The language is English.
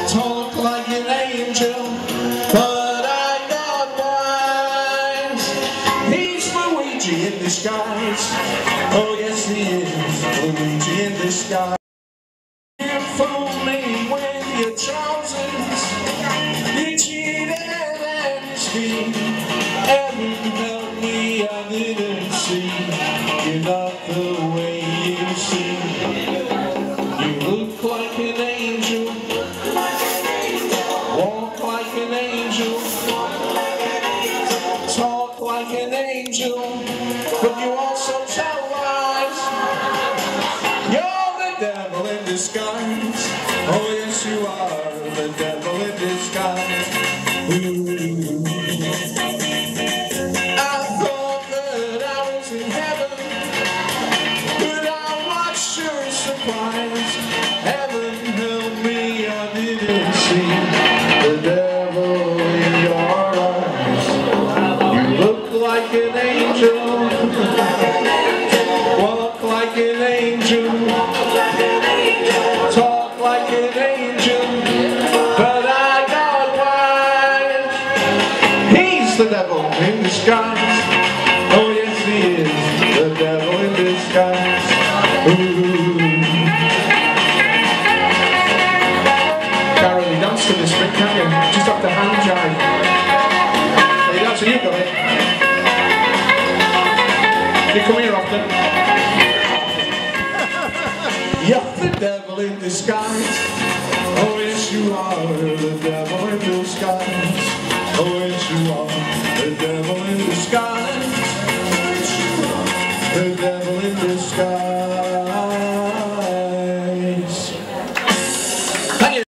talk like an angel, but I got wise. He's Luigi in disguise. Oh yes he is, Luigi in disguise. You fool me with your trousers, you cheated and you schemed. Heaven help me, I didn't see. You're not the way you seem. You look like an angel, walk like an angel, talk like an angel, but you also tell lies. You're the devil in disguise. Oh yes you are, the devil in disguise. Ooh. I thought that I was in heaven, but I watched your surprise. Heaven help me, I didn't see the devil in your eyes. You look like an angel, walk like an angel, talk like an angel, but I got wise. He's the devil in disguise. Oh yes he is, the devil in disguise. Ooh. Carol, you dance to this bit, can't you? Just have to hand jive. You dance, so you got it. You come here often. You're the devil in disguise. Oh yes you are,